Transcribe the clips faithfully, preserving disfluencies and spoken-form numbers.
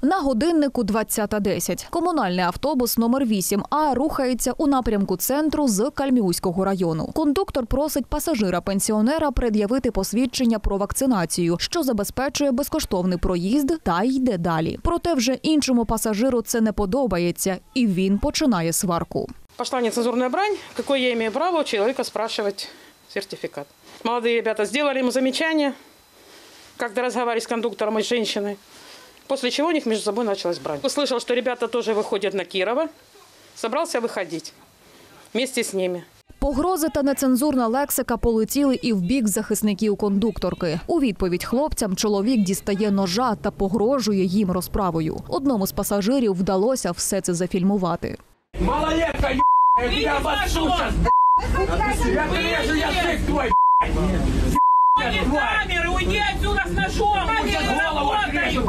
На годиннику двадцята десять. Комунальний автобус номер вісім А рухається у напрямку центру з Кальміуського району. Кондуктор просить пасажира-пенсіонера пред'явити посвідчення про вакцинацію, що забезпечує безкоштовний проїзд, та йде далі. Проте вже іншому пасажиру це не подобається, і він починає сварку. Пошла нецензурная брань, какое я имею право у человека спрашивать сертификат. Молодые ребята сделали ему замечание, когда разговаривали с кондуктором и с женщиной, после чего у них между собой началась брань. Услышал, что ребята тоже выходят на Кирова, собрался выходить вместе с ними. Погрози та нецензурна лексика полетіли і в бік захисників кондукторки. У відповідь хлопцям чоловік дістає ножа та погрожує їм розправою. Одному з пасажирів вдалося все це зафільмувати. Малолетка, ё**, я тебя обоссу сейчас, я прирежу язык твой, Нет камеры, уйди отсюда с ножом! сейчас голову отрежу,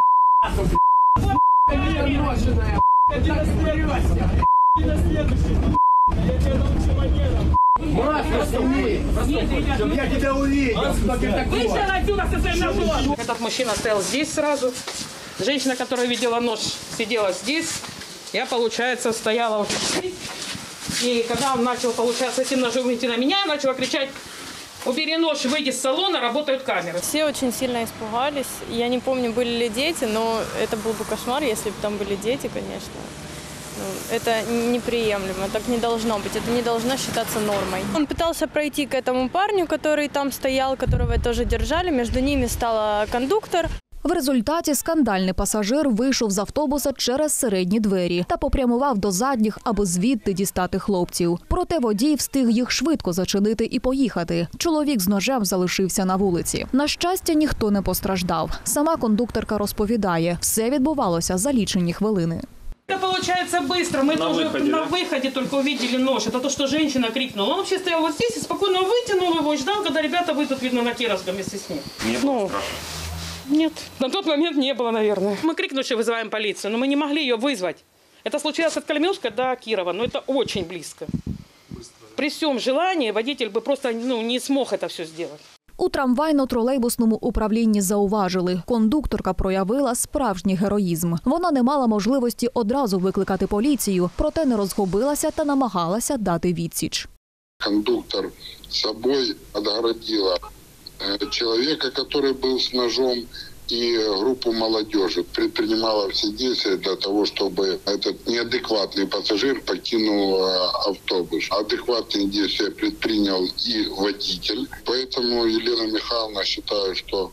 ноженая, иди на следующий, я тебя научу манерам. Маска сними, чтобы я тебя увидел, что ты такой. Вышел отсюда со своим ножом! Этот мужчина стоял здесь сразу, женщина, которая видела нож, сидела здесь. Я, получается, стояла вот здесь. И когда он начал, получается, этим ножом идти на меня, начала кричать: убери нож, выйди с салона, работают камеры. Все очень сильно испугались. Я не помню, были ли дети, но это был бы кошмар, если бы там были дети, конечно. Ну, это неприемлемо, так не должно быть, это не должно считаться нормой. Он пытался пройти к этому парню, который там стоял, которого тоже держали. Между ними стала кондуктор. В результаті скандальний пасажир вийшов з автобуса через середні двері та попрямував до задніх, аби звідти дістати хлопців. Проте водій встиг їх швидко зачинити і поїхати. Чоловік з ножем залишився на вулиці. На щастя, ніхто не постраждав. Сама кондукторка розповідає, все відбувалося за лічені хвилини. Это получается быстро. Мы На тоже выходе, на да? выходе только увидели нож. Это то, что женщина крикнула. Он вообще стоял вот здесь и спокойно вытянул его и ждал, когда ребята выйдут, видно, на Кировском вместе с ним. Не было Ну, страшно? Нет, на тот момент не было, наверное. Мы крикнули, что вызываем полицию, но мы не могли ее вызвать. Это случилось от Кальмиуска до Кирова, но это очень близко. При всем желании водитель бы просто ну, не смог это все сделать. У трамвайно-тролейбусному управлінні зауважили, кондукторка проявила справжній героїзм. Вона не мала можливості одразу викликати поліцію, проте не розгубилася та намагалася дати відсіч. Кондуктор собою отгородила человека, который был с ножом, и группу молодежи. Предпринимала все действия для того, чтобы этот неадекватный пассажир покинул автобус. Адекватные действия предпринял и водитель. Поэтому Елена Михайловна, считаю, что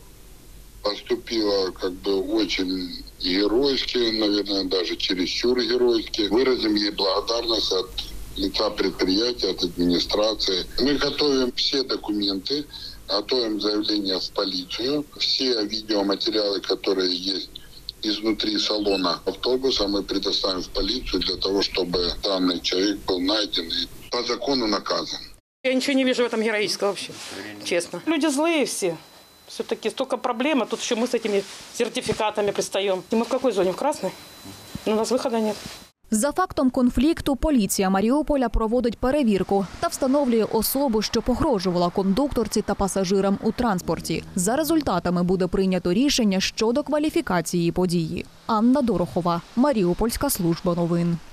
поступила как бы очень геройски, наверное, даже чересчур геройски. Выразим ей благодарность от лица предприятия, от администрации. Мы готовим все документы, готовим заявление в полицию. Все видеоматериалы, которые есть изнутри салона автобуса, мы предоставим в полицию для того, чтобы данный человек был найден и по закону наказан. Я ничего не вижу в этом героического вообще, честно. Люди злые все. Все-таки столько проблем, а тут еще мы с этими сертификатами пристаем. И мы в какой зоне? В красной? Но у нас выхода нет. За фактом конфлікту поліція Маріуполя проводить перевірку та встановлює особу, що погрожувала кондукторці та пасажирам у транспорті. За результатами буде прийнято рішення щодо кваліфікації події. Анна Дорохова, Маріупольська служба новин.